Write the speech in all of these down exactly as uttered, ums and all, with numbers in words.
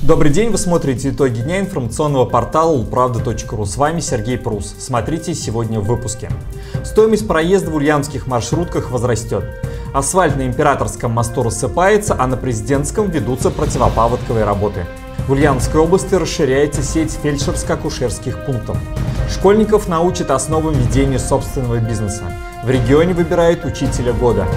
Добрый день, вы смотрите итоги дня информационного портала улправда точка ру. С вами Сергей Прус. Смотрите сегодня в выпуске. Стоимость проезда в ульяновских маршрутках возрастет. Асфальт на Императорском мосту рассыпается, а на Президентском ведутся противопаводковые работы. В Ульяновской области расширяется сеть фельдшерско-акушерских пунктов. Школьников научат основам ведения собственного бизнеса. В регионе выбирают учителя года.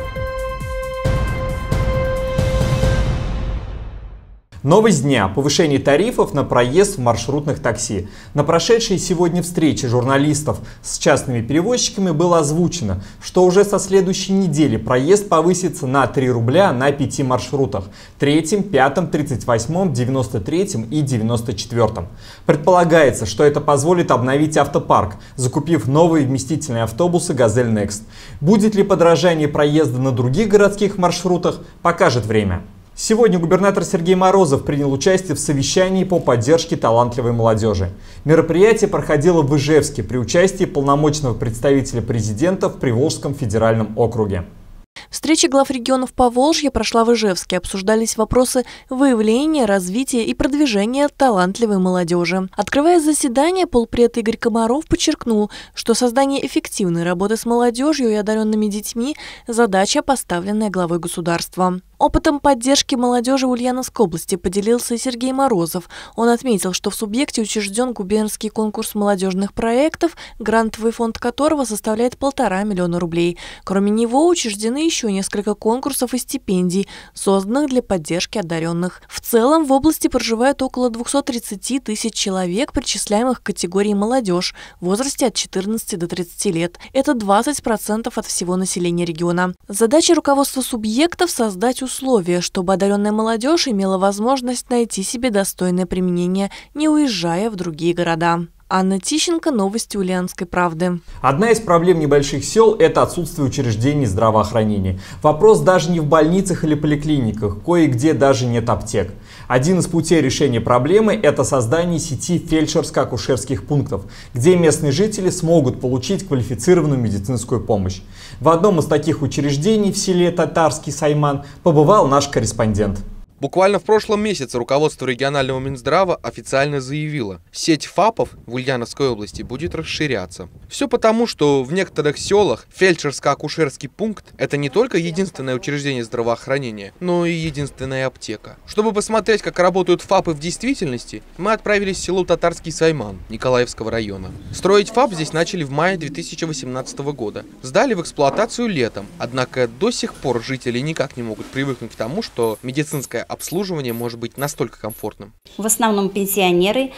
Новость дня – повышение тарифов на проезд в маршрутных такси. На прошедшей сегодня встрече журналистов с частными перевозчиками было озвучено, что уже со следующей недели проезд повысится на три рубля на пяти маршрутах – третьем, пятом, тридцать восьмом, девяносто третьем и девяносто четвёртом. Предполагается, что это позволит обновить автопарк, закупив новые вместительные автобусы «Газель Next». Будет ли подорожание проезда на других городских маршрутах, покажет время. Сегодня губернатор Сергей Морозов принял участие в совещании по поддержке талантливой молодежи. Мероприятие проходило в Ижевске при участии полномочного представителя президента в Приволжском федеральном округе. Встреча глав регионов Поволжья прошла в Ижевске. Обсуждались вопросы выявления, развития и продвижения талантливой молодежи. Открывая заседание, полпред Игорь Комаров подчеркнул, что создание эффективной работы с молодежью и одаренными детьми – задача, поставленная главой государства. Опытом поддержки молодежи в Ульяновской области поделился и Сергей Морозов. Он отметил, что в субъекте учрежден губернский конкурс молодежных проектов, грантовый фонд которого составляет полтора миллиона рублей. Кроме него учреждены еще несколько конкурсов и стипендий, созданных для поддержки одаренных. В целом в области проживает около двухсот тридцати тысяч человек, причисляемых к категории молодежь в возрасте от четырнадцати до тридцати лет. Это двадцать процентов от всего населения региона. Задача руководства субъектов – создать условия, чтобы одаренная молодежь имела возможность найти себе достойное применение, не уезжая в другие города. Анна Тищенко, новости Ульяновской правды. Одна из проблем небольших сел – это отсутствие учреждений здравоохранения. Вопрос даже не в больницах или поликлиниках, кое-где даже нет аптек. Один из путей решения проблемы – это создание сети фельдшерско-акушерских пунктов, где местные жители смогут получить квалифицированную медицинскую помощь. В одном из таких учреждений в селе Татарский Сайман побывал наш корреспондент. Буквально в прошлом месяце руководство регионального Минздрава официально заявило, сеть ФАПов в Ульяновской области будет расширяться. Все потому, что в некоторых селах фельдшерско-акушерский пункт – это не только единственное учреждение здравоохранения, но и единственная аптека. Чтобы посмотреть, как работают ФАПы в действительности, мы отправились в село Татарский Сайман Николаевского района. Строить ФАП здесь начали в мае две тысячи восемнадцатого года. Сдали в эксплуатацию летом, однако до сих пор жители никак не могут привыкнуть к тому, что медицинская обслуживание может быть настолько комфортным. В основном пенсионеры,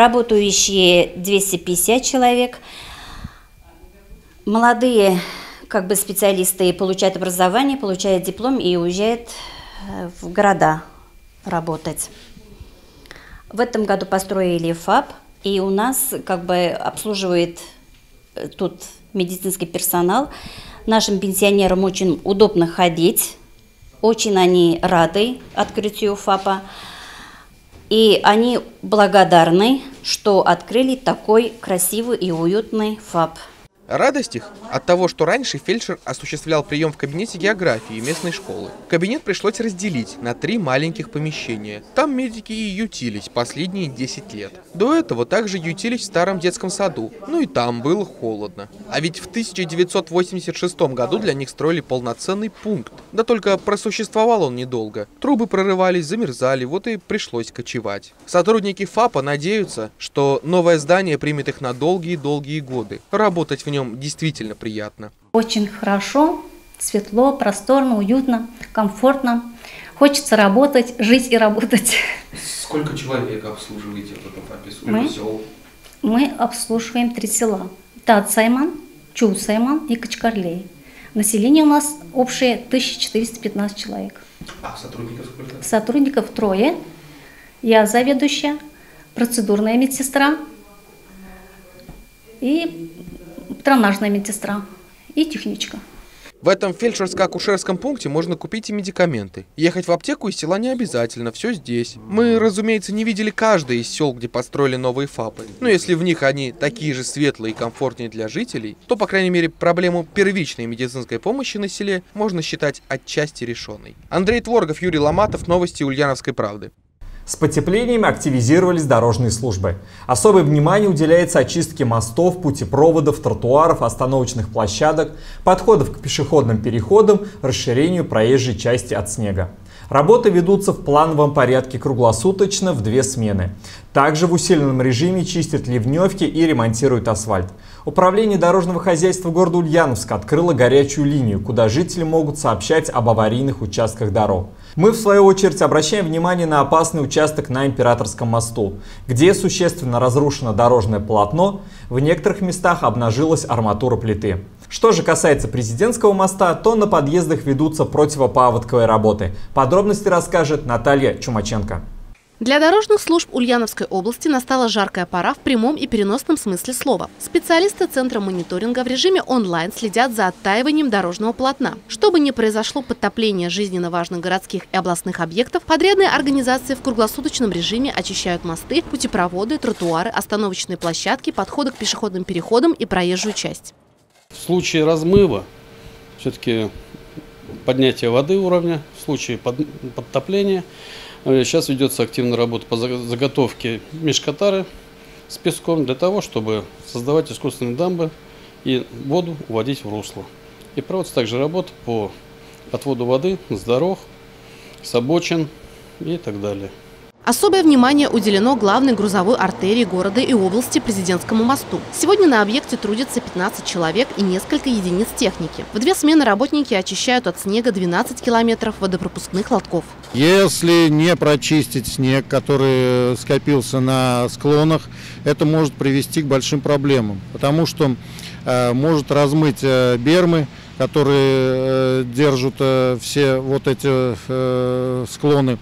работающие двести пятьдесят человек. Молодые как бы специалисты получают образование, получают диплом и уезжают в города работать. В этом году построили ФАП, и у нас как бы обслуживает тут медицинский персонал. Нашим пенсионерам очень удобно ходить. Очень они рады открытию ФАПа, и они благодарны, что открыли такой красивый и уютный ФАП. Радость их от того, что раньше фельдшер осуществлял прием в кабинете географии местной школы. Кабинет пришлось разделить на три маленьких помещения. Там медики и ютились последние десять лет. До этого также ютились в старом детском саду, ну и там было холодно. А ведь в тысяча девятьсот восемьдесят шестом году для них строили полноценный пункт. Да только просуществовал он недолго. Трубы прорывались, замерзали, вот и пришлось кочевать. Сотрудники ФАПа надеются, что новое здание примет их на долгие-долгие годы. Работать в нем действительно приятно. Очень хорошо, светло, просторно, уютно, комфортно. Хочется работать, жить и работать. Сколько человек обслуживаете в этом ФАПе? Сколько мы, сел? Мы обслуживаем три села. Тат Сайман, Чу Сайман и Качкарлей. Население у нас общее тысяча четыреста пятнадцать человек. А сотрудников сколько? Сотрудников трое. Я заведующая, процедурная медсестра и патронажная медсестра и техничка. В этом фельдшерско-акушерском пункте можно купить и медикаменты. Ехать в аптеку из села не обязательно, все здесь. Мы, разумеется, не видели каждое из сел, где построили новые ФАПы. Но если в них они такие же светлые и комфортнее для жителей, то, по крайней мере, проблему первичной медицинской помощи на селе можно считать отчасти решенной. Андрей Творгов, Юрий Ломатов, новости Ульяновской правды. С потеплением активизировались дорожные службы. Особое внимание уделяется очистке мостов, путепроводов, тротуаров, остановочных площадок, подходов к пешеходным переходам, расширению проезжей части от снега. Работы ведутся в плановом порядке круглосуточно в две смены. Также в усиленном режиме чистят ливневки и ремонтируют асфальт. Управление дорожного хозяйства города Ульяновска открыло горячую линию, куда жители могут сообщать об аварийных участках дорог. Мы, в свою очередь, обращаем внимание на опасный участок на Императорском мосту, где существенно разрушено дорожное полотно, в некоторых местах обнажилась арматура плиты. Что же касается Президентского моста, то на подъездах ведутся противопаводковые работы. Подробности расскажет Наталья Чумаченко. Для дорожных служб Ульяновской области настала жаркая пора в прямом и переносном смысле слова. Специалисты Центра мониторинга в режиме онлайн следят за оттаиванием дорожного полотна. Чтобы не произошло подтопление жизненно важных городских и областных объектов, подрядные организации в круглосуточном режиме очищают мосты, путепроводы, тротуары, остановочные площадки, подходы к пешеходным переходам и проезжую часть. В случае размыва, все-таки поднятия воды уровня, в случае подтопления, сейчас ведется активная работа по заготовке межкатары с песком для того, чтобы создавать искусственные дамбы и воду уводить в русло. И проводится также работа по отводу воды с дорог, с обочин и так далее. Особое внимание уделено главной грузовой артерии города и области Президентскому мосту. Сегодня на объекте трудится пятнадцать человек и несколько единиц техники. В две смены работники очищают от снега двенадцать километров водопропускных лотков. Если не прочистить снег, который скопился на склонах, это может привести к большим проблемам, потому что э, может размыть э, бермы, которые э, держат э, все вот эти э, склоны.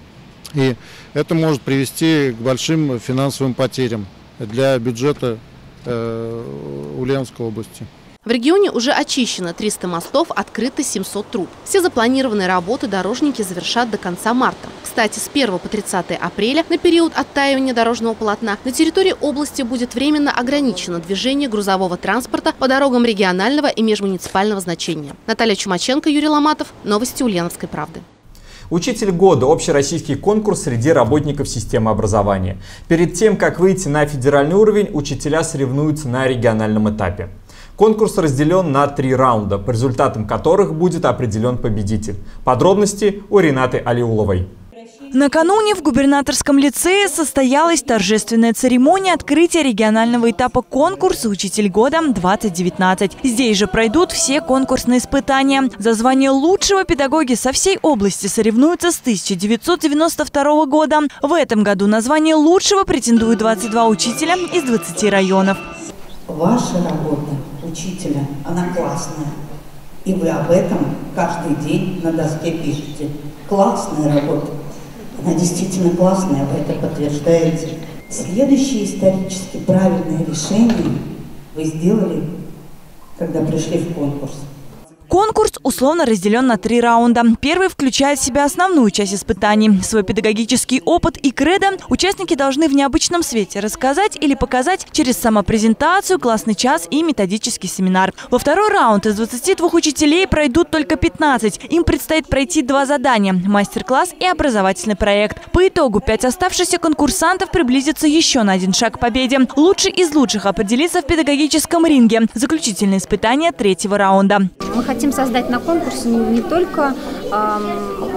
И это может привести к большим финансовым потерям для бюджета э, Ульяновской области. В регионе уже очищено триста мостов, открыто семьсот труб. Все запланированные работы дорожники завершат до конца марта. Кстати, с первого по тридцатое апреля, на период оттаивания дорожного полотна, на территории области будет временно ограничено движение грузового транспорта по дорогам регионального и межмуниципального значения. Наталья Чумаченко, Юрий Ломатов. Новости Ульяновской правды. Учитель года – общероссийский конкурс среди работников системы образования. Перед тем, как выйти на федеральный уровень, учителя соревнуются на региональном этапе. Конкурс разделен на три раунда, по результатам которых будет определен победитель. Подробности у Ренаты Алиуловой. Накануне в губернаторском лицее состоялась торжественная церемония открытия регионального этапа конкурса «Учитель года-двадцать девятнадцать». Здесь же пройдут все конкурсные испытания. За звание лучшего педагоги со всей области соревнуются с тысяча девятьсот девяносто второго года. В этом году на звание лучшего претендуют двадцать два учителя из двадцати районов. Ваша работа учителя, она классная. И вы об этом каждый день на доске пишете. Классная работа. Она действительно классная, вы это подтверждаете. Следующее исторически правильное решение вы сделали, когда пришли в конкурс. Конкурс условно разделен на три раунда. Первый включает в себя основную часть испытаний. Свой педагогический опыт и кредо участники должны в необычном свете рассказать или показать через самопрезентацию, классный час и методический семинар. Во второй раунд из двадцати двух учителей пройдут только пятнадцать. Им предстоит пройти два задания – мастер-класс и образовательный проект. По итогу пять оставшихся конкурсантов приблизятся еще на один шаг к победе. Лучший из лучших определится в педагогическом ринге. Заключительное испытание третьего раунда. Мы хотим создать на конкурсе не, не только эм,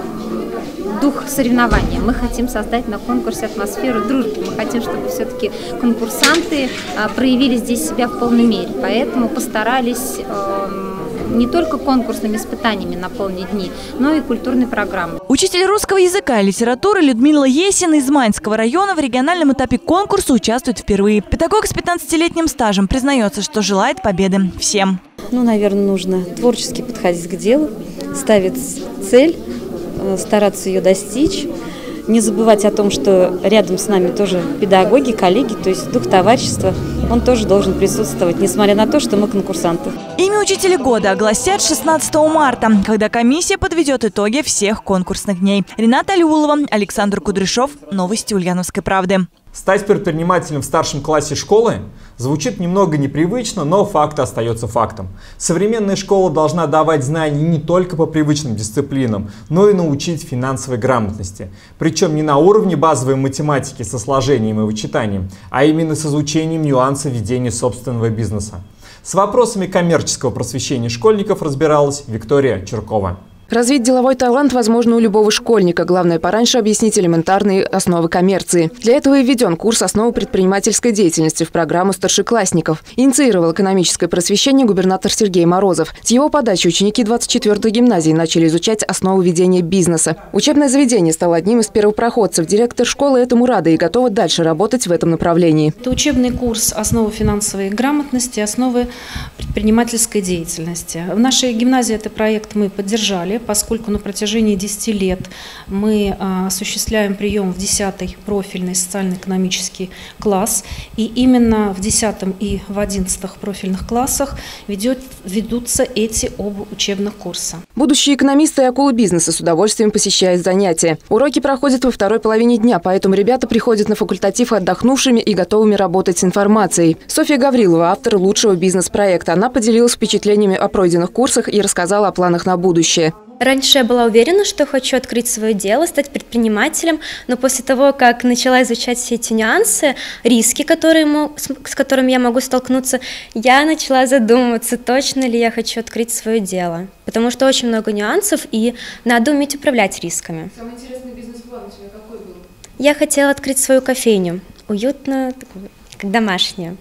дух соревнования, мы хотим создать на конкурсе атмосферу дружбы. Мы хотим, чтобы все-таки конкурсанты э, проявили здесь себя в полной мере. Поэтому постарались э, не только конкурсными испытаниями наполнить дни, но и культурной программой. Учитель русского языка и литературы Людмила Есина из Маньского района в региональном этапе конкурса участвует впервые. Педагог с пятнадцатилетним стажем признается, что желает победы всем. Ну, наверное, нужно творчески подходить к делу, ставить цель, стараться ее достичь. Не забывать о том, что рядом с нами тоже педагоги, коллеги, то есть дух товарищества, он тоже должен присутствовать, несмотря на то, что мы конкурсанты. Имя учителя года огласят шестнадцатого марта, когда комиссия подведет итоги всех конкурсных дней. Рената Алиулова, Александр Кудряшов. Новости Ульяновской правды. Стать предпринимателем в старшем классе школы звучит немного непривычно, но факт остается фактом. Современная школа должна давать знания не только по привычным дисциплинам, но и научить финансовой грамотности. Причем не на уровне базовой математики со сложением и вычитанием, а именно с изучением нюансов ведения собственного бизнеса. С вопросами коммерческого просвещения школьников разбиралась Виктория Чуркова. Развить деловой талант возможно у любого школьника. Главное, пораньше объяснить элементарные основы коммерции. Для этого и введен курс «Основы предпринимательской деятельности» в программу старшеклассников. Инициировал экономическое просвещение губернатор Сергей Морозов. С его подачи ученики двадцать четвёртой гимназии начали изучать основы ведения бизнеса. Учебное заведение стало одним из первопроходцев. Директор школы этому рада и готова дальше работать в этом направлении. Это учебный курс «Основы финансовой грамотности», «Основы предпринимательской деятельности». В нашей гимназии этот проект мы поддержали, поскольку на протяжении десяти лет мы а, осуществляем прием в десятый профильный социально-экономический класс. И именно в десятом и в одиннадцатых профильных классах ведет, ведутся эти оба учебных курса. Будущие экономисты и акулы бизнеса с удовольствием посещают занятия. Уроки проходят во второй половине дня, поэтому ребята приходят на факультатив отдохнувшими и готовыми работать с информацией. Софья Гаврилова, автор лучшего бизнес-проекта. Она поделилась впечатлениями о пройденных курсах и рассказала о планах на будущее. Раньше я была уверена, что хочу открыть свое дело, стать предпринимателем, но после того, как начала изучать все эти нюансы, риски, которые, с которыми я могу столкнуться, я начала задумываться, точно ли я хочу открыть свое дело. Потому что очень много нюансов, и надо уметь управлять рисками. Самый интересный бизнес-план у тебя какой был? Я хотела открыть свою кофейню, уютную, как домашнюю.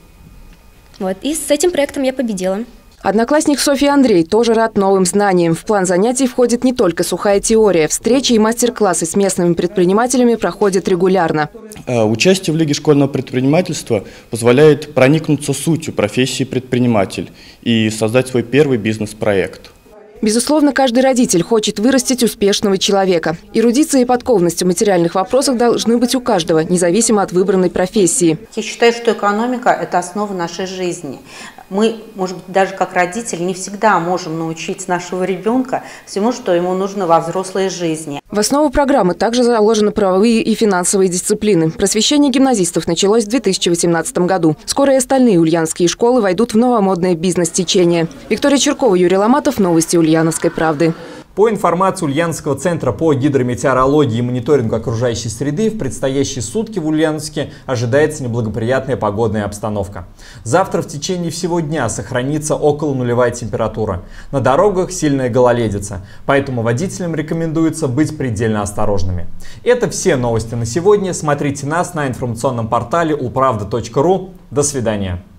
Вот. И с этим проектом я победила. Одноклассник Софьи Андрей тоже рад новым знаниям. В план занятий входит не только сухая теория. Встречи и мастер-классы с местными предпринимателями проходят регулярно. Участие в Лиге школьного предпринимательства позволяет проникнуться сутью профессии предприниматель и создать свой первый бизнес-проект. Безусловно, каждый родитель хочет вырастить успешного человека. Эрудиция и подкованность в материальных вопросах должны быть у каждого, независимо от выбранной профессии. Я считаю, что экономика – это основа нашей жизни. Мы, может быть, даже как родители не всегда можем научить нашего ребенка всему, что ему нужно во взрослой жизни. В основу программы также заложены правовые и финансовые дисциплины. Просвещение гимназистов началось в две тысячи восемнадцатом году. Скоро и остальные ульяновские школы войдут в новомодное бизнес-течение. Виктория Чуркова, Юрий Ломатов, новости Ульяновской правды. По информации Ульяновского центра по гидрометеорологии и мониторингу окружающей среды, в предстоящие сутки в Ульяновске ожидается неблагоприятная погодная обстановка. Завтра в течение всего дня сохранится около нулевая температура. На дорогах сильная гололедица, поэтому водителям рекомендуется быть предельно осторожными. Это все новости на сегодня. Смотрите нас на информационном портале улправда точка ру. До свидания.